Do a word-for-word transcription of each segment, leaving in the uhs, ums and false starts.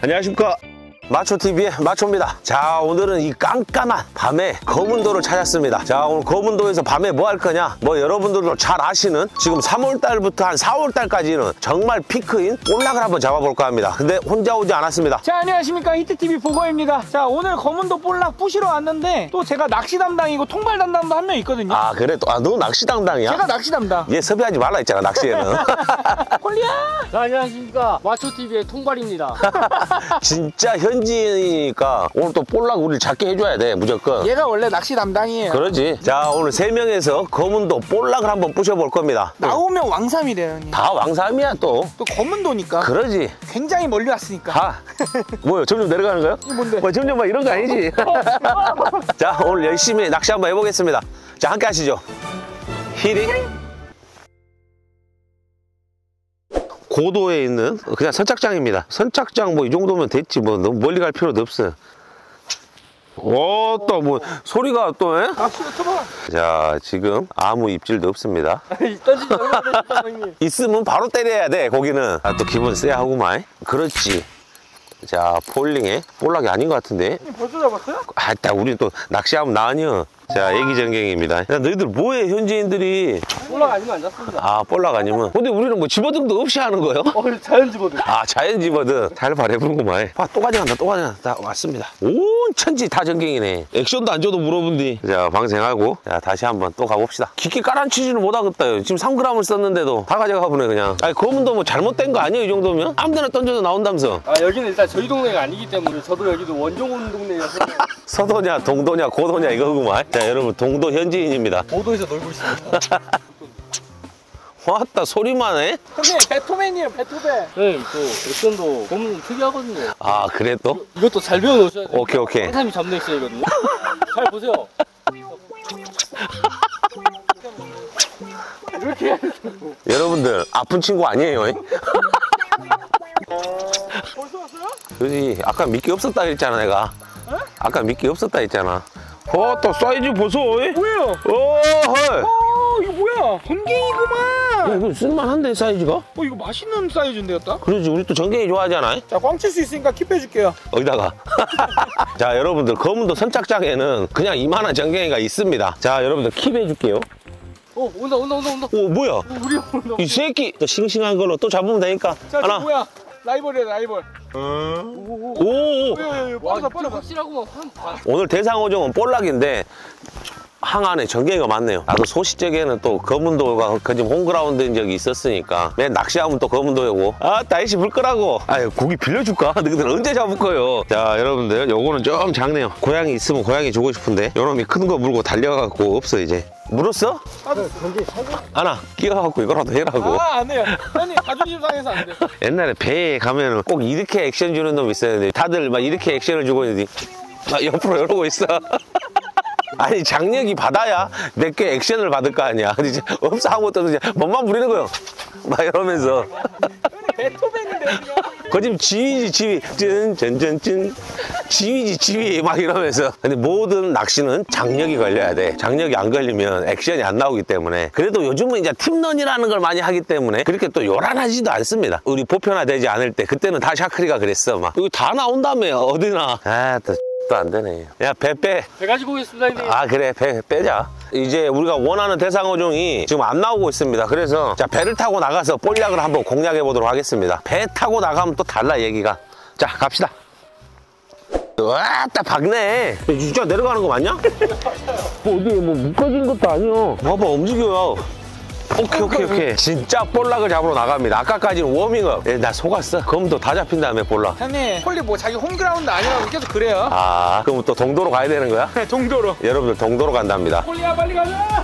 안녕하십니까. 마초티비의 마초입니다. 자, 오늘은 이 깜깜한 밤에 거문도를 찾았습니다. 자, 오늘 거문도에서 밤에 뭐 할 거냐, 뭐 여러분들도 잘 아시는 지금 삼월달부터 한 사월달까지는 정말 피크인 볼락을 한번 잡아볼까 합니다. 근데 혼자 오지 않았습니다. 자, 안녕하십니까. 히트티비 보거입니다. 자, 오늘 거문도 볼락 부시러 왔는데 또 제가 낚시 담당이고 통발 담당도 한 명 있거든요. 아, 그래? 또, 아, 너 낚시 담당이야? 제가 낚시 담당. 얘 섭외하지 말라 했잖아, 낚시에는. 콜리야! 자, 안녕하십니까. 마초티비의 통발입니다. 진짜 현지인이니까 오늘 또 볼락 우리를 잡게 해줘야 돼, 무조건. 얘가 원래 낚시 담당이에요. 그러지. 자, 오늘 세 명에서 거문도 볼락을 한번 부셔볼 겁니다. 나오면 왕삼이래요, 형님. 다 왕삼이야, 또. 또 거문도니까. 그러지. 굉장히 멀리 왔으니까. 가. 뭐요? 점점 내려가는 거요? 이게 뭔데? 뭐 점점 막 이런 거 아니지? 자, 오늘 열심히 낚시 한번 해보겠습니다. 자, 함께 하시죠. 히링. 고도에 있는 그냥 선착장입니다. 선착장 뭐 이 정도면 됐지, 뭐 너무 멀리 갈 필요도 없어요. 오, 또 뭐 소리가 또, 에? 낚시로 쳐봐. 자, 지금 아무 입질도 없습니다. 떠지지 얼마 되셨다, 형님. 있으면 바로 때려야 돼, 고기는. 아, 또 기분 쎄 하구만. 그렇지. 자, 폴링에 볼락이 아닌 것 같은데. 벌써 잡았어요? 아, 딱 우리 또 낚시하면 나뉘어. 자, 애기전갱입니다. 야, 너희들 뭐해, 현지인들이? 볼락 아니면 안 잡습니다. 아, 볼락 아니면? 근데 우리는 뭐 집어등도 없이 하는 거예요? 어, 자연 집어들. 아, 자연 집어등. 잘 바래보는구만. 아, 또 가져간다, 또 가져간다. 왔습니다. 온 천지 다 전갱이네. 액션도 안 줘도 물어본디. 자, 방생하고. 자, 다시 한번 또 가봅시다. 깊게 깔아치지는 못하겠다요. 지금 삼 그램을 썼는데도 다 가져가 보네, 그냥. 아니, 거문도 뭐 잘못된 거 아니에요, 이 정도면? 아무데나 던져도 나온다면서. 아, 여기는 일단 저희 동네가 아니기 때문에 저도 여기도 원종 오는 동네여서 서도냐, 동도냐, 고도냐, 이거구만. 자, 여러분, 동도 현지인입니다. 보도에서 놀고 있습니다. 왔다, 소리만 해? 형님, 배토맨이에요, 배토맨. 네, 또 액션도 너무 특이하거든요. 아, 그래 또? 이것도 잘 배워놓으셔야 돼요. 오케이, 오케이. 항삼이 잡는 액션이거든요. 잘 보세요. 이렇게 해야 돼요. 여러분들, 아픈 친구 아니에요. 벌써 왔어요? 그지, 아까 미끼 없었다 했잖아, 내가. 에? 아까 미끼 없었다 했잖아. 어, 또 사이즈 보소. 뭐야? 오, 헐. 어, 이거 뭐야? 전갱이구만. 야, 이거 쓸만한데, 사이즈가? 어, 이거 맛있는 사이즈인데였다? 그러지, 우리 또 전갱이 좋아하잖아. 자, 꽝칠 수 있으니까 킵해줄게요. 어디다가? 자, 여러분들, 거문도 선착장에는 그냥 이만한 전갱이가 있습니다. 자, 여러분들, 킵해줄게요. 어, 온다, 온다, 온다, 온다. 오, 뭐야? 어, 우리 온다. 이 새끼! 또 싱싱한 걸로 또 잡으면 되니까. 자, 하나. 저 뭐야? 라이벌이야, 라이벌. 오, 오. 와, 와, 빠르다, 좀 빠르다. 확실하구만. 한 반. 오늘 대상어종은 볼락인데 항안에 전갱이가 많네요. 나도 소시적에는 또 거문도가 그 지금 홈그라운드인 적이 있었으니까 맨 낚시하면 또 거문도고. 아, 다이씨 불 거라고. 아유, 고기 빌려줄까? 너희들 언제 잡을 거예요? 자, 여러분들, 요거는 좀 작네요. 고양이 있으면 고양이 주고 싶은데 요놈이 큰 거 물고 달려가고 없어. 이제 물었어? 하나 끼어갖고 이거라도 해라고. 아, 안 해요. 형님, 자존심 상해서 안 돼. 옛날에 배에 가면은 꼭 이렇게 액션 주는 놈 있었는데 다들 막 이렇게 액션을 주고 있는데 막 옆으로 이러고 있어. 아니, 장력이 바다야 몇 개 액션을 받을 거 아니야. 이제 없어, 아무것도 없어. 몸만 부리는 거요. 막 이러면서. 배토맨인데, 그냥. 그 지금 지휘지, 지휘. 짠짠짠짠. 지휘지, 지휘. 막 이러면서. 근데 모든 낚시는 장력이 걸려야 돼. 장력이 안 걸리면 액션이 안 나오기 때문에. 그래도 요즘은 이제 팀런이라는 걸 많이 하기 때문에 그렇게 또 요란하지도 않습니다. 우리 보편화되지 않을 때 그때는 다 샤크리가 그랬어. 막 여기 다 나온다며, 어디나. 아, 또. 또 안 되네. 야, 배 빼. 배 가지고 오겠습니다, 형님. 아, 그래, 배 빼자. 이제 우리가 원하는 대상어종이 지금 안 나오고 있습니다. 그래서 자, 배를 타고 나가서 볼락을 한번 공략해 보도록 하겠습니다. 배 타고 나가면 또 달라, 얘기가. 자, 갑시다. 와, 딱 박네. 진짜 내려가는 거 맞냐? 뭐 어디에 뭐 묶어진 것도 아니야. 봐봐, 움직여요. 오케이, 오케이, 오케이. 진짜 볼락을 잡으러 나갑니다. 아까까지는 워밍업. 예, 나 속았어. 그럼 또 다 잡힌 다음에 볼락. 형님, 홀리 뭐 자기 홈그라운드 아니라고 계속 그래요. 아, 그럼 또 동도로 가야 되는 거야? 네, 동도로. 여러분들, 동도로 간답니다. 홀리야, 빨리 가자!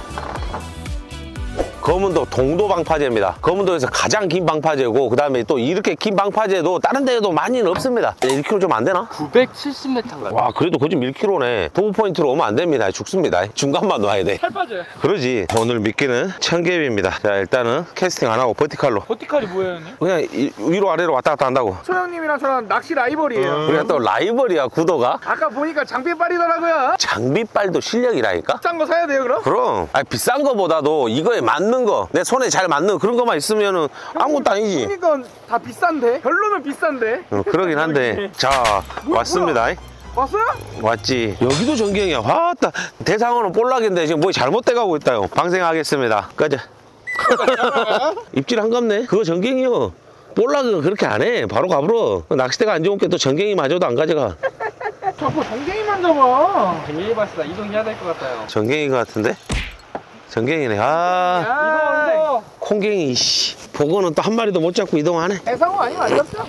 거문도 동도 방파제입니다. 거문도에서 가장 긴 방파제고, 그 다음에 또 이렇게 긴 방파제도 다른 데에도 많이는 없습니다. 일 킬로미터 좀 안 되나? 구백칠십 미터인가요? 와, 그래도 거짓 일 킬로미터네. 도구 포인트로 오면 안 됩니다. 죽습니다. 중간만 놔야 돼. 살 빠져요. 그러지. 오늘 미끼는 청개비입니다. 자, 일단은 캐스팅 안 하고 버티칼로. 버티칼이 뭐예요, 형님? 그냥 이- 위로 아래로 왔다 갔다 한다고. 소영님이랑 저랑 낚시 라이벌이에요. 우리가 또 라이벌이야, 구도가. 아까 보니까 장비빨이더라고요. 장비빨도 실력이라니까? 비싼 거 사야 돼요, 그럼? 그럼. 아니, 비싼 거보다도 이거에 맞는 맞는 거, 내 손에 잘 맞는 그런 거만 있으면은 아무것도 아니지. 그러니까 다 비싼데? 결론은 비싼데? 어, 그러긴 한데. 자, 뭐야, 왔습니다. 왔어요? 왔지. 여기도 전갱이야. 왔다. 대상어는 볼락인데 지금 뭐 잘못돼 가고 있다요. 방생하겠습니다. 가자. 입질 한갑네. 그거 전갱이요. 볼락은 그렇게 안 해. 바로 가불어. 낚싯대가 안 좋은 게 또 전갱이 마저도 안 가져가. 자꾸 전갱이만 잡아. 재미를 봤습니다. 이동해야 될 것 같아요. 전갱이 같은데? 전갱이네. 아, 이거 이거 콩갱이. 씨. 보고는 또 한 마리도 못 잡고 이동하네. 대상어 아니면 안 잡죠?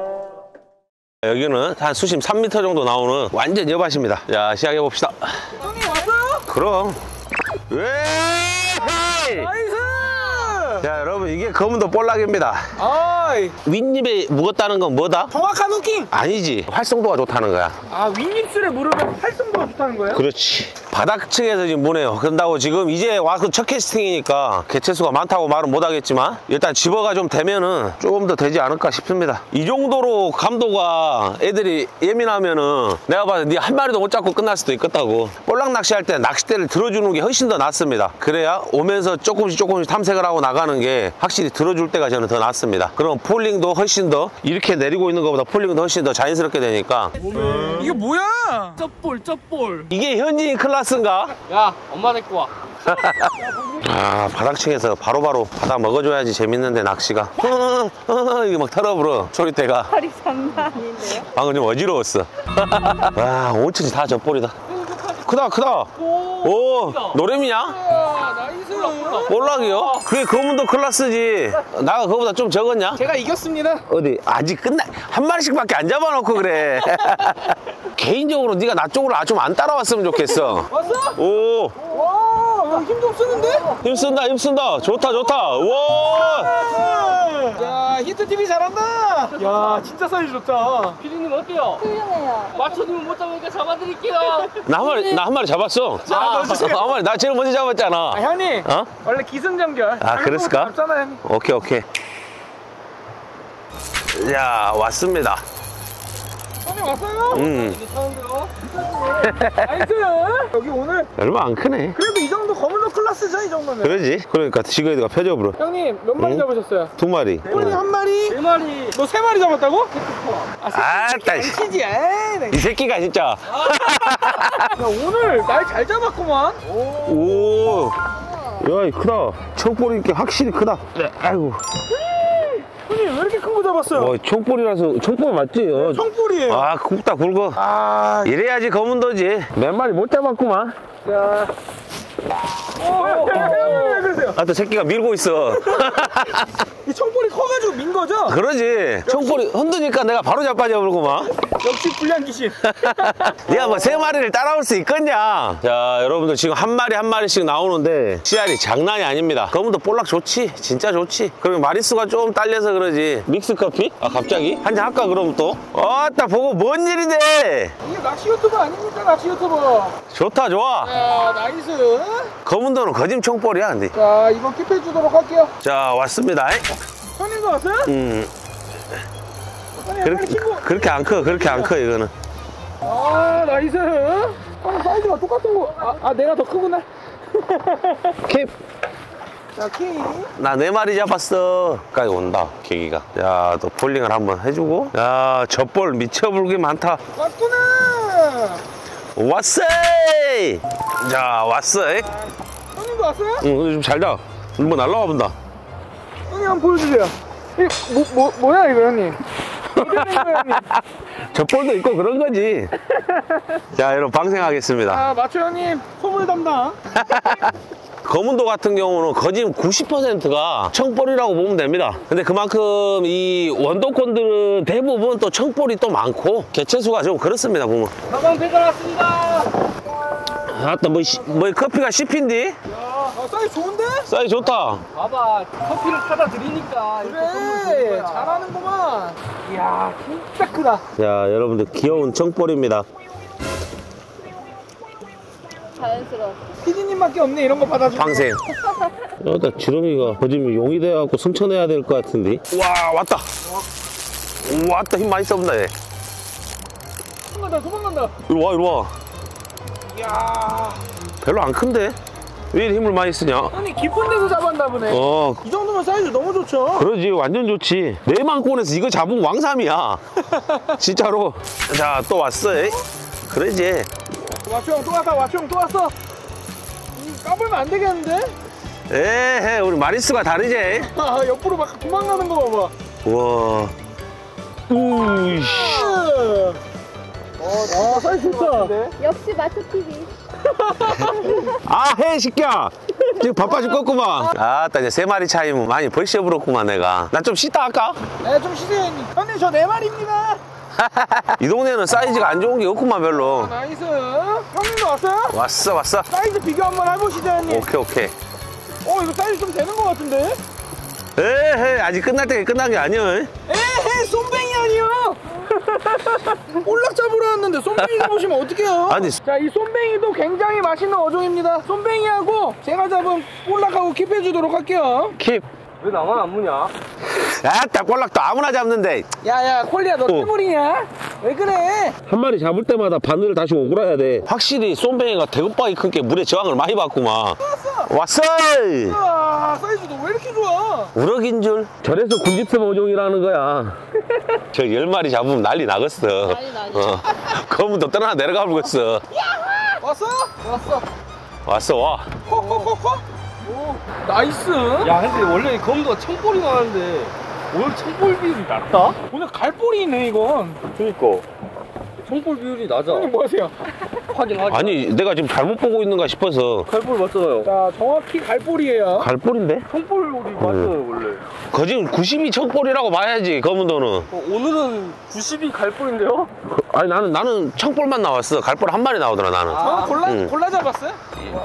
여기는 한 수심 삼 미터 정도 나오는 완전 여밭입니다. 자, 시작해 봅시다. 형님 왔어요? 그럼. 왜? 나이스! 자, 여러분, 이게 검은도 볼락입니다. 아이, 윗입에 묵었다는 건 뭐다? 정확한 후킹! 아니지. 활성도가 좋다는 거야. 아, 윗입술에 무르면 활성도가 좋다는 거예요? 그렇지. 바닥층에서 지금 무네요. 그런다고 지금 이제 와서 첫 캐스팅이니까 개체수가 많다고 말은 못하겠지만 일단 집어가 좀 되면은 조금 더 되지 않을까 싶습니다. 이 정도로 감도가 애들이 예민하면은 내가 봐도 니 한 마리도 못 잡고 끝날 수도 있겠다고. 볼락 낚시할 때 낚싯대를 들어주는 게 훨씬 더 낫습니다. 그래야 오면서 조금씩 조금씩 탐색을 하고 나가는 게 확실히 들어줄 때가 저는 더 낫습니다. 그럼 폴링도 훨씬 더 이렇게 내리고 있는 것보다 폴링도 훨씬 더 자연스럽게 되니까. 이게 뭐야? 쩍볼 쩍볼. 이게 현지인 클래스인가? 야 엄마 데리고 와. 아, 바닥층에서 바로바로 바닥 먹어줘야지 재밌는데 낚시가. 어, 어, 이게 막 털어불어 소리대가. 팔이 장난 아닌데요? 방금 좀 어지러웠어. 와, 온천이 다 젖볼이다. 크다 크다. 오, 노래미냐? 아 나이스. 볼락이요? 그게 검은도 클래스지. 나가 그거보다 좀 적었냐? 제가 이겼습니다. 어디 아직 끝나 한 마리씩밖에 안 잡아놓고 그래. 개인적으로 네가 나 쪽으로 좀 안 따라왔으면 좋겠어. 왔어? 오, 와, 형 힘 좀 쓰는데? 힘쓴다 힘쓴다. 좋다 좋다. 와, 야, 히트티비 잘한다. 야, 진짜 사이즈 좋다. 피디님 어때요? 훌륭해요. 맞춰주면 못 잡으니까 잡아드릴게요. 나 한 마리 나 한 마리 잡았어. 자, 넣어주세요. 한 마리 나 제일 먼저 잡았잖아. 아, 형님. 어? 원래 기승전결. 아, 그랬을까? 잡잖아, 형님. 오케이 오케이. 야, 왔습니다. 형님 왔어요? 음, 이제 타는데요? 나이스. 여기 오늘 얼마 안 크네. 그래도 이 정도 검은도 클래스죠, 이 정도면. 그러지? 그러니까 지그이가 펴져버려. 형님 몇 마리 응? 잡으셨어요? 두 마리. 형님 한 마리. 네 마리. 너 세 마리 잡았다고? 아따, 씨. 치지. 에이, 나 이 새끼가 진짜. 야, 오늘 날 잘 잡았구만. 오, 야, 이 크다. 척볼이 이렇게 확실히 크다. 네, 아이고. 형님 왜 이렇게 큰 거 잡았어요? 어, 척볼이라서 척볼 맞지? 어. 청볼이에요. 아, 굵다 굵어. 아, 이래야지 검은도지. 몇 마리 못 잡았구만. 자. 어, 형, 형, 형님 왜 그러세요? 아, 또 새끼가 밀고 있어. 이 청볼이 커가지고 민 거죠? 그러지. 척볼이 흔드니까 내가 바로 자빠져버리구만. 역시 불량 귀신. 네가 뭐 세 마리를 따라올 수 있겠냐? 자, 여러분들 지금 한 마리 한 마리씩 나오는데 씨알이 장난이 아닙니다. 검은도 볼락 좋지? 진짜 좋지? 그러면 마리수가 좀 딸려서 그러지. 믹스커피? 아, 갑자기? 한잔 할까 그럼 또? 어따 보고 뭔 일인데? 이게 낚시 유튜버 아닙니까, 낚시 유튜버. 좋다 좋아. 자, 나이스. 검은도는 거짐 총볼이야 근데. 자, 이거 킵해 주도록 할게요. 자, 왔습니다. 형님도 왔어요? 음, 형님, 그렇게, 빨리 친구. 그렇게 안 커 그렇게 안 커 이거는. 아, 나이스. 형 사이즈가 똑같은 거. 아, 아 내가 더 크구나. 캡. 자, 키. 나 네 마리 잡았어. 가까이 온다 계기가. 야, 또 볼링을 한번 해주고. 야, 젖볼 미쳐불기 많다. 왔구나. 왔어. 자, 왔어. 형님도 왔어요? 응, 근데 좀 잘다. 뭐 날라와 본다. 형님 한번 보여주세요. 이 뭐, 뭐, 뭐야 이거 형님? 어떻게 된 거예요, 형님? 젖볼도 있고 그런 거지. 자, 여러분 방생하겠습니다. 아, 마초 형님 소물 담당. 검은도 같은 경우는 거짐 구십 퍼센트가 청볼이라고 보면 됩니다. 근데 그만큼 이 원도권들은 대부분 또 청볼이 또 많고 개체수가 좀 그렇습니다 보면. 가방 배달 왔습니다. 아따 뭐, 시- 뭐 커피가 씹힌디? 아, 사이즈 좋은데? 사이즈 좋다. 봐봐 커피를 타다 드리니까 이렇게 선물 주는 그래, 거야. 잘하는구만. 이야, 진짜 크다. 자, 여러분들 귀여운 청볼입니다. 자연스러워. 피디님밖에 없네 이런 거 받아주고. 방생. 아따 지렁이가 거짐이 용이 돼갖고 승천해야 될 것 같은데. 와, 왔다. 왔다, 힘 많이 써본다 얘. 도망간다, 도망간다. 이리 와, 이리 와. 이야, 별로 안 큰데? 왜 이리 힘을 많이 쓰냐? 형님 깊은 데서 잡았나 보네. 어, 이 정도면 사이즈 너무 좋죠? 그러지. 완전 좋지. 내만권에서 이거 잡으면 왕삼이야. 진짜로. 자, 또 왔어. 에이? 그러지. 와추 형 또 왔다. 와추 형 또 왔어. 음, 까불면 안 되겠는데? 에헤, 우리 마리수가 다르지? 아, 옆으로 막 도망가는 거 봐봐. 우와. 우이씨. 어, 아, 사이즈 좋다. 역시 마초 티비. 아, 해, 시끼야. 지금 바빠질 거구만. 아따, 이제 세 마리 차이면 많이 벌써부럽구만, 내가. 나 좀 쉬다 할까? 네, 좀 쉬세요, 형님. 형님, 저 네 마리입니다. 이 동네는 사이즈가 안 좋은 게 없구만, 별로. 나이스. 형님도 왔어요? 왔어, 왔어. 사이즈 비교 한번 해보시죠, 형님. 오케이, 오케이. 어, 이거 사이즈 좀 되는 것 같은데? 에헤, 아직 끝날 때가 끝난 게 아니야. 에헤, 쏨뱅이 아니요. 볼락 잡으러 왔는데 쏨뱅이 잡으시면 어떡해요? 아니. 자, 이 쏨뱅이도 굉장히 맛있는 어종입니다. 쏨뱅이하고 제가 잡은 볼락하고 킵해주도록 할게요. 킵. 왜 나만 안 무냐? 아따, 볼락도 아무나 잡는데. 야야, 콜리야, 너 어. 태물이냐? 왜 그래? 한 마리 잡을 때마다 바늘을 다시 오그라야 돼. 확실히 쏨뱅이가 대급박이 큰 게 물에 저항을 많이 받구만. 왔어! 와, 사이즈도 왜 이렇게 좋아? 우럭인 줄. 저래서 군집섬 어종이라는 거야. 저 열 마리 잡으면 난리 나겠어. 난리 나지. 어. 검은도 떠나 내려가 버렸어. 왔어? 왔어. 왔어, 와. 코코코코? 오, 나이스. 야, 근데 원래 검도가 청볼이 나왔는데 오늘 청볼 비율이 낮다? 오늘 갈볼이 있네, 이건. 그니까 청볼 비율이 낮아. 형님 뭐 하세요? 확인하기. 아니, 내가 지금 잘못 보고 있는가 싶어서. 갈볼 맞잖아요. 자, 정확히 갈볼이에요. 갈볼인데? 청볼이 맞아요 원래. 거 지금 구십이 청볼이라고 봐야지, 검은도는. 어, 오늘은 구십이 갈볼인데요? 아니, 나는, 나는 청볼만 나왔어. 갈볼 한 마리 나오더라, 나는. 아, 골라, 응. 골라 잡았어요?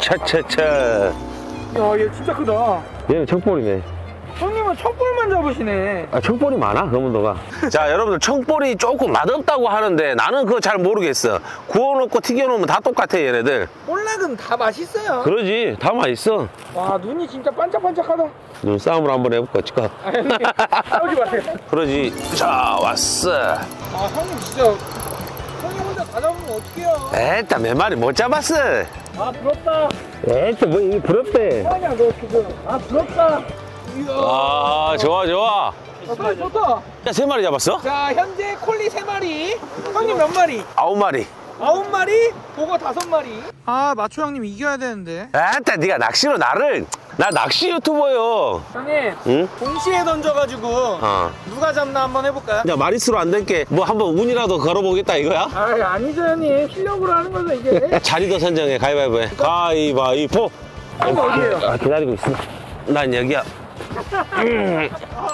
차차차. 야, 얘 진짜 크다. 얘는 청볼이네. 형님은 청볼만 잡으시네. 아, 청볼이 많아, 검은도가. 자, 여러분들, 청볼이 조금 맛없다고 하는데 나는 그거 잘 모르겠어. 구워놓고 튀겨놓으면 다 똑같아, 얘네들. 볼락은 다 맛있어요. 그러지, 다 맛있어. 와, 눈이 진짜 반짝반짝하다. 눈싸움을 한번 해볼까, 치까. 아, 형님, 싸우지 마세요. 그러지. 자, 왔어. 아, 형님 진짜 형님 혼자 다 잡으면 어떡해요? 에따, 몇 마리 못 잡았어. 아, 부럽다. 에따, 뭐, 이게 부럽대. 아니야, 너 지금. 아, 부럽다. 이야. 아, 좋아, 좋아. 아, 사이즈 좋다. 야, 세 마리 잡았어? 자, 현재 콜리 세 마리. 형님 몇 마리? 아홉 마리. 아홉 마리, 보거 다섯 마리. 아, 마초 형님 이겨야 되는데. 에따, 네가 낚시로 나를. 나 낚시 유튜버요. 형님, 응? 동시에 던져가지고 어. 누가 잡나 한번 해볼까요? 야, 마리수로 안 될 게 뭐 한번 운이라도 걸어보겠다 이거야? 아, 아니죠 형님. 실력으로 하는 거죠 이게. 자리도 선정해. 가위바위보 해. 가위바위보. 형님 어디에요? 아, 기다리고 있어. 난 여기야. 음.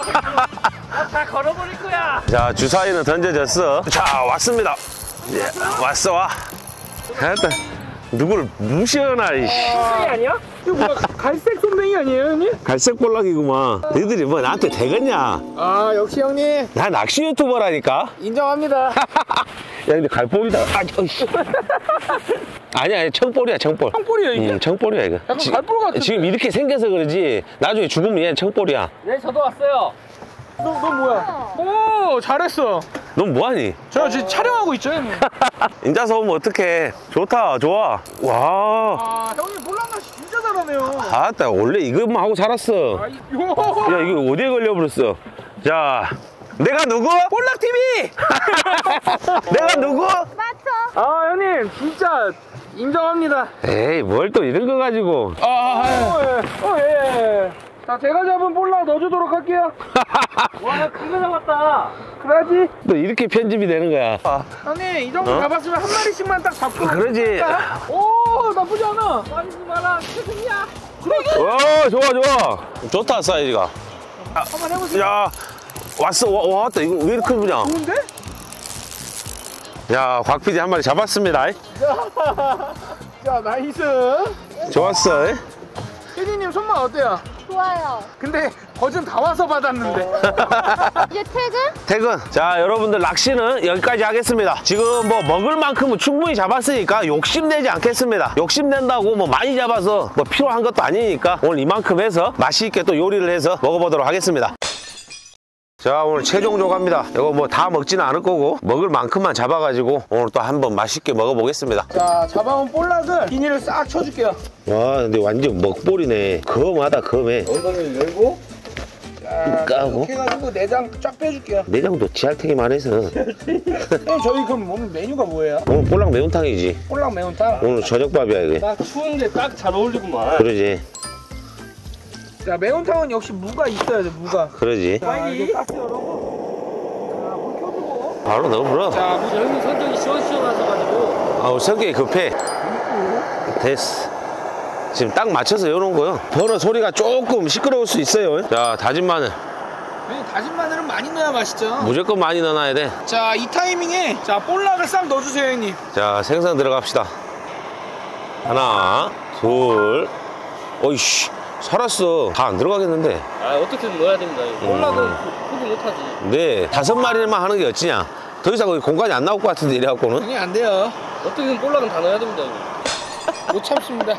아, 다 걸어버릴 거야. 자, 주사위는 던져졌어. 자, 왔습니다. 예, 왔어, 와. 하여튼 누구를 무시하나, 이씨. 쏨뱅이 아니야? 이거 뭐야, 갈색 쏨뱅이 아니에요 형님? 갈색 볼락이구만. 너희들이 뭐 나한테 되겠냐? 아, 역시 형님 나 낚시 유튜버라니까? 인정합니다. 야, 근데 갈볼이다. 아, 어이씨. 아니야, 아니, 청볼이야, 청볼. 청볼이에요 이게? 응, 청볼이야, 이거. 약간 갈볼 같은데? 지금 이렇게 생겨서 그러지. 나중에 죽으면 얘는 청볼이야. 네, 저도 왔어요. 너, 너 뭐야? 오, 잘했어. 넌 뭐하니? 저 지금 촬영하고 있죠 형님? 인자서 오면 어떡해. 좋다, 좋아. 와. 아, 형님 볼락낚시 진짜 잘하네요. 아따, 원래 이것만 하고 살았어. 아, 이, 요. 야, 이거 어디에 걸려버렸어? 자, 내가 누구? 볼락티비! 내가 누구? 마초. 아, 형님 진짜 인정합니다. 에이, 뭘 또 이런 거 가지고. 아, 아, 어, 예. 어, 예. 자, 제가 잡은 볼락 넣어주도록 할게요. 와, 큰거 잡았다. 그래야지. 또 이렇게 편집이 되는 거야. 아, 형님, 이 정도 어? 잡았으면 한 마리씩만 딱 잡고. 그러지. 갈까? 오, 나쁘지 않아. 마리지 마라. 최승이야. 와, 좋아, 좋아. 좋다, 사이즈가. 한번 해보세요. 야, 왔어. 와, 왔다. 이거 왜 이렇게 크냐? 좋은데? 야, 곽 피디 한 마리 잡았습니다. 자, 나이스. 좋았어. 혜리님 손맛 어때요? 좋아요. 근데 거진 다 와서 받았는데. 이제 퇴근? 퇴근. 자, 여러분들 낚시는 여기까지 하겠습니다. 지금 뭐 먹을 만큼은 충분히 잡았으니까 욕심내지 않겠습니다. 욕심낸다고 뭐 많이 잡아서 뭐 필요한 것도 아니니까 오늘 이만큼 해서 맛있게 또 요리를 해서 먹어보도록 하겠습니다. 자, 오늘 최종 조각입니다. 이거 뭐 다 먹지는 않을 거고 먹을 만큼만 잡아가지고 오늘 또 한번 맛있게 먹어보겠습니다. 자, 잡아온 볼락을 비닐을 싹 쳐줄게요. 와, 근데 완전 먹볼이네. 검하다, 검해. 엉덩이를 열고 자, 까고. 이렇게 해가지고 내장 쫙 빼줄게요. 내장도 지할테기만 해서. 형, 저희 그럼 오늘 메뉴가 뭐예요? 오늘 볼락 매운탕이지. 볼락 매운탕. 오늘 저녁밥이야 이게. 딱 추운데 딱 잘 어울리구만. 그러지, 자, 매운탕은 역시 무가 있어야 돼, 무가. 그러지. 자, 이제 가스 열어고. 자, 불 켜주고. 바로 넣어버려. 자, 우리 형님 성격이 시원시원하셔가지고 아우, 성격이 급해. 됐어. 지금 딱 맞춰서 여놓은 거요. 버너 소리가 조금 시끄러울 수 있어요. 자, 다진 마늘 형님, 다진 마늘은 많이 넣어야 맛있죠. 무조건 많이 넣어놔야 돼. 자, 이 타이밍에 자, 볼락을 싹 넣어주세요, 형님. 자, 생선 들어갑시다. 하나, 둘. 어이씨, 살았어. 다 안 들어가겠는데. 아 어떻게든 넣어야 됩니다. 이거. 볼락은 포기 못하지. 네, 다섯 마리만 하는 게 어찌냐. 더 이상 거기 공간이 안 나올 것 같은데, 이래갖고는. 형님, 안 돼요. 어떻게든 볼락은 다 넣어야 됩니다. 이거. 못 참습니다.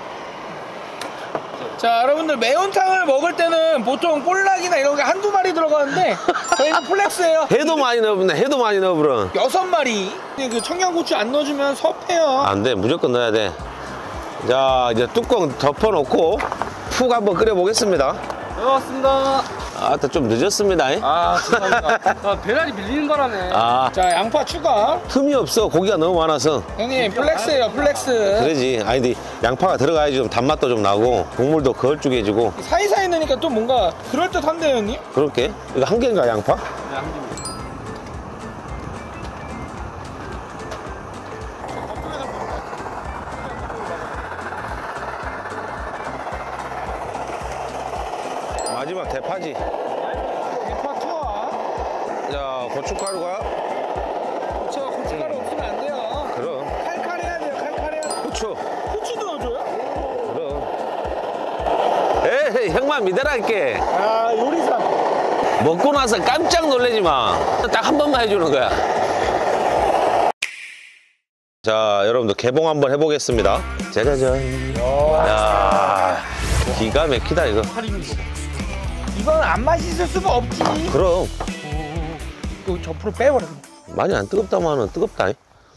자, 여러분들 매운탕을 먹을 때는 보통 볼락이나 이런 게 한두 마리 들어가는데 저희는 플렉스예요. 해도 많이 넣어보네, 해도 많이 넣어버려. 여섯 마리. 그 청양고추 안 넣어주면 섭해요. 안 돼, 무조건 넣어야 돼. 자, 이제 뚜껑 덮어놓고 푹 한번 끓여보겠습니다. 고맙습니다. 아따, 좀 늦었습니다. 아, 죄송합니다. 아 배달이 밀리는 바람에. 아, 자, 양파 추가. 틈이 없어. 고기가 너무 많아서. 형님, 플렉스예요, 플렉스. 그러지. 아니, 근데 양파가 들어가야지 좀 단맛도 좀 나고 국물도 걸쭉해지고. 사이사이 넣으니까 또 뭔가 그럴듯한데요, 형님? 그렇게. 이거 한 개인가, 양파? 네, 한 개입니다. 마지막 대파지. 대파 투하. 자, 고춧가루가. 그쵸, 고춧가루 없으면 안 돼요. 그럼. 칼칼해야 돼요, 칼칼해야 돼요. 후추. 후추 넣어줘요? 그럼. 에이, 형만 믿어랄게. 아, 요리사. 먹고 나서 깜짝 놀라지 마. 딱 한 번만 해주는 거야. 자, 여러분들 개봉 한번 해보겠습니다. 짜자잔. 야, 기가 막히다 이거. 이건 안 맛있을 수가 없지. 그럼 또 옆으로 빼버려. 많이 안 뜨겁다마는 뜨겁다.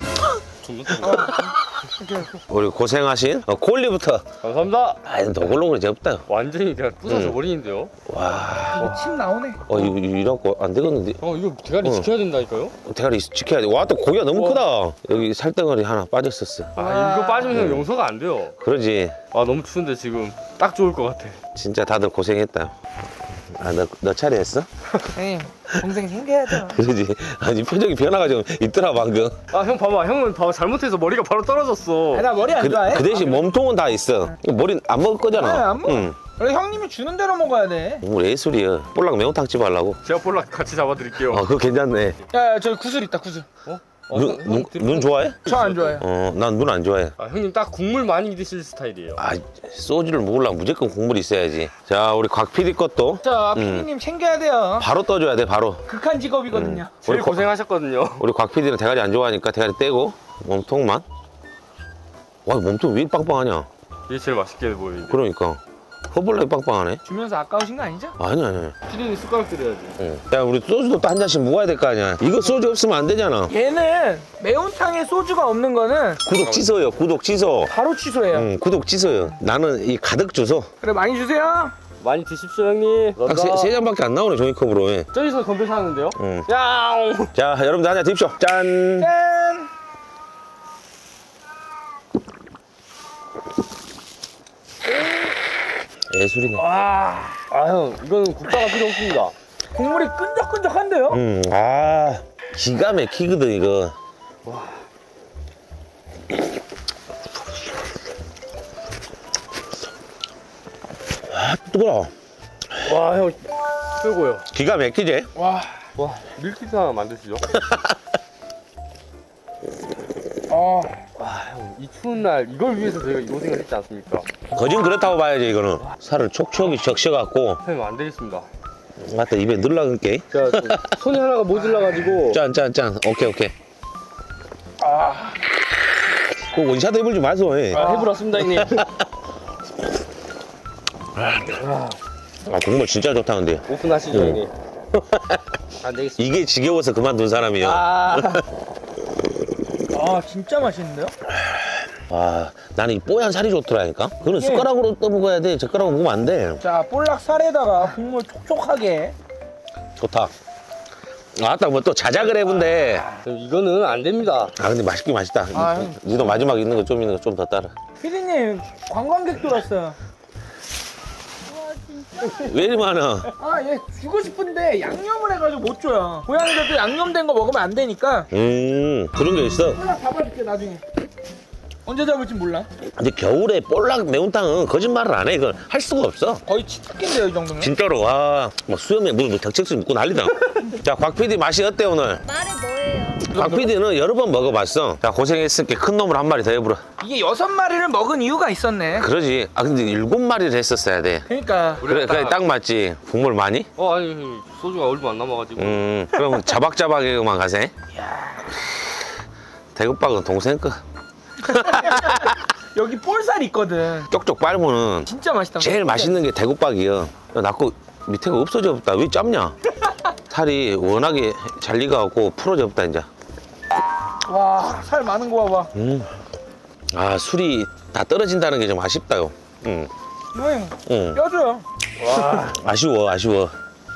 우리 고생하신 어, 콜리부터. 감사합니다. 아, 노골노골이 없다. 완전히 그냥 부서져 응. 버리는데요. 와, 이거 침 나오네. 어 이거 이래갖고 안 되겠는데. 어 이거 대가리 응. 지켜야 된다니까요. 대가리 지켜야 돼. 와, 또 고기가 너무 우와. 크다. 여기 살덩어리 하나 빠졌었어. 아 이거 빠지면 응. 용서가 안 돼요. 그러지. 아 너무 추운데 지금 딱 좋을 것 같아. 진짜 다들 고생했다. 아, 너, 너 차례 했어? 형님, 동생 챙겨야죠. 그러지. 아니, 표정이 변화가 좀 있더라, 방금. 아 형 봐봐, 형은 봐봐 잘못해서 머리가 바로 떨어졌어. 아, 나 머리 안 그, 좋아해. 그 대신 몸통은 다 있어. 머리 안 먹을 거잖아. 네, 안 먹어. 응. 원래 형님이 주는 대로 먹어야 돼. 뭐 예술이야. 볼락 매운탕집 하려고. 제가 볼락 같이 잡아드릴게요. 어, 그거 괜찮네. 야, 야, 저기 구슬 있다, 구슬. 어? 어, 눈, 형, 눈, 형 눈 좋아해? 저 안 좋아해요. 어, 난 눈 안 좋아해. 아 형님 딱 국물 많이 드실 스타일이에요. 아, 소주를 먹으려면 무조건 국물이 있어야지. 자, 우리 곽 피디 것도 자, 음. 피디님 챙겨야 돼요. 바로 떠줘야 돼, 바로. 극한 직업이거든요. 제일 우리 거- 고생하셨거든요. 우리 곽 피디는 대가리 안 좋아하니까 대가리 떼고 몸통만. 와, 몸통 왜 빵빵하냐? 이게 제일 맛있게 보이는데. 그러니까. 허벌나게 빵빵하네. 주면서 아까우신 거 아니죠? 아니, 아니. 피디님 숟가락 드려야지. 응. 야, 우리 소주도 또 한 잔씩 먹어야 될 거 아니야. 이거 소주 없으면 안 되잖아. 얘는 매운탕에 소주가 없는 거는 구독 취소요, 구독 취소. 바로 취소해요. 응, 구독 취소요. 나는 이 가득 주소. 그래, 많이 주세요. 많이 드십시오 형님. 딱 세, 세 잔밖에 안 나오네, 종이컵으로. 예. 저기서 건배 사는데요? 응. 야옹. 자, 여러분들 한잔 드십시오. 짠. 짠. 예술이네. 와, 아 형 이거는 국자가 필요 없습니다. 국물이 끈적끈적한데요? 음, 아, 기가 막히거든, 이거. 아, 뜨거워. 와 형 최고요. 기가 막히지? 와, 와 밀키트 하나 만드시죠. 어, 형 이 추운 날 이걸 위해서 저희가 이 고생을 했지 않습니까? 거진 그렇다고 봐야지, 이거는. 살을 촉촉이 적셔갖고. 형님 안 되겠습니다. 맞다, 입에 넣으려니까. 제가 좀 손이 하나가 모질라가지고. 짠, 짠, 짠. 오케이, 오케이. 아, 그 원샷 해보지 마소. 해. 아, 해불었습니다 형님. 아, 국물 진짜 좋다, 근데. 오픈하시죠 형님. 안 되겠습니다. 이게 지겨워서 그만둔 사람이요. 아, 아 진짜 맛있는데요? 와, 나는 이 뽀얀 살이 좋더라니까. 그거는 예. 숟가락으로 떠먹어야 돼. 젓가락으로 먹으면 안 돼. 자, 볼락 살에다가 국물 촉촉하게. 좋다. 아따 뭐 또 자작을 해본데. 이거는 안 됩니다. 아 근데 맛있긴 맛있다. 아, 형. 니도 마지막 있는 거 좀 있는 거 좀 더 따라. 피디님 관광객 들어왔어요. 와 진짜. 왜 이리 많아? 아, 얘 주고 싶은데 양념을 해가지고 못 줘요. 고양이들도 양념된 거 먹으면 안 되니까. 음 그런 게 있어. 볼락 잡아줄게 나중에. 언제 잡을지 몰라. 근데 겨울에 볼락 매운탕은 거짓말을 안 해. 이건 할 수가 없어. 거의 치트킨데요 이 정도면. 진짜로. 와, 뭐 수염에 뭐, 뭐 덕책수 묻고 난리다. 자, 곽 피디 맛이 어때 오늘? 말이 뭐예요? 곽 피디는 여러 번 먹어봤어. 자, 고생했으니까 큰 놈을 한 마리 더 해보라. 이게 여섯 마리를 먹은 이유가 있었네. 그러지. 아 근데 일곱 마리를 했었어야 돼. 그러니까. 그래, 그래 딱 맞지. 국물 많이? 어, 아니, 소주가 얼마 안 남아가지고. 음, 그럼 자박자박에만 가세. 대국박은 동생 거. 여기 볼살 있거든. 쪽쪽 빨면은 진짜 맛있다. 제일 맛있는 게 대국박이야. 나거 밑에가 없어져 없다. 왜 짧냐? 살이 워낙에 잘 익어갖고 풀어져 없다 이제. 와, 살 많은 거 봐봐. 음. 아 술이 다 떨어진다는 게 좀 아쉽다요. 음. 응, 음. 껴줘요. 와. 아쉬워 아쉬워.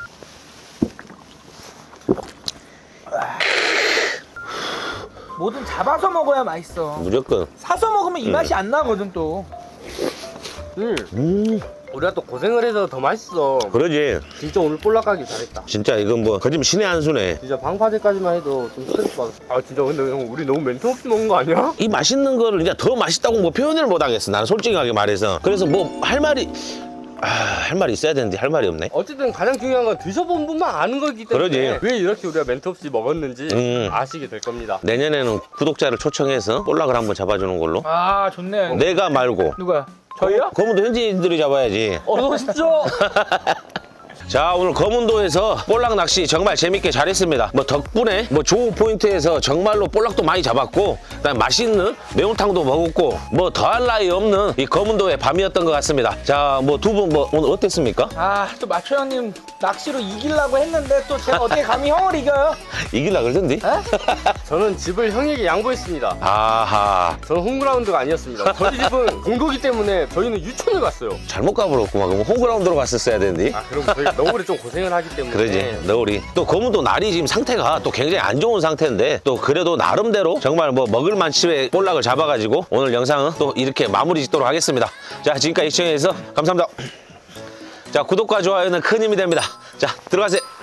뭐든 잡아서 먹어야 맛있어. 무조건. 사서 먹으면 이 맛이 안 나거든 또. 음. 음. 우리가 또 고생을 해서 더 맛있어. 그러지. 진짜 오늘 볼락 가기 잘했다. 진짜 이건 뭐 거짓말 신의 한 수네. 진짜 방파제까지만 해도 좀 스트레스 받았어. 아, 진짜 근데 형, 우리 너무 멘트 없이 먹은 거 아니야? 이 맛있는 거를 이제 더 맛있다고 뭐 표현을 못 하겠어. 나는 솔직하게 말해서. 그래서 뭐 할 말이 아, 할 말이 있어야 되는데 할 말이 없네. 어쨌든 가장 중요한 건 드셔본 분만 아는 거기 때문에 그러지. 왜 이렇게 우리가 멘트 없이 먹었는지 음. 아시게 될 겁니다. 내년에는 구독자를 초청해서 볼락을 한번 잡아주는 걸로. 아, 좋네. 내가 말고. 누가? 저희요? 검은도 현지인들이 잡아야지. 어서 오십시오. 자, 오늘 검은도에서 볼락 낚시 정말 재밌게 잘했습니다. 뭐 덕분에 뭐 좋은 포인트에서 정말로 볼락도 많이 잡았고, 그다음에 맛있는 매운탕도 먹었고, 뭐 더할 나위 없는 이 검은도의 밤이었던 것 같습니다. 자, 뭐 두 분 뭐 오늘 어땠습니까? 아, 또 마초 형님 낚시로 이기려고 했는데 또 제가 어떻게 감히 형을 이겨요? 이길라 그러던데? 저는 집을 형에게 양보했습니다. 아하, 저는 홈그라운드가 아니었습니다. 저희 집은 공도기 때문에 저희는 유촌을 갔어요. 잘못 가버렸구만. 그럼 홈그라운드로 갔었어야 되는데. 아, 그럼 저희 너울에 좀 고생을 하기 때문에. 그러지, 너울이. 또 검은도 날이 지금 상태가 또 굉장히 안 좋은 상태인데, 또 그래도 나름대로 정말 뭐 먹을 만치의 볼락을 잡아가지고 오늘 영상은 또 이렇게 마무리 짓도록 하겠습니다. 자, 지금까지 시청해주셔서 감사합니다. 자, 구독과 좋아요는 큰 힘이 됩니다. 자, 들어가세요.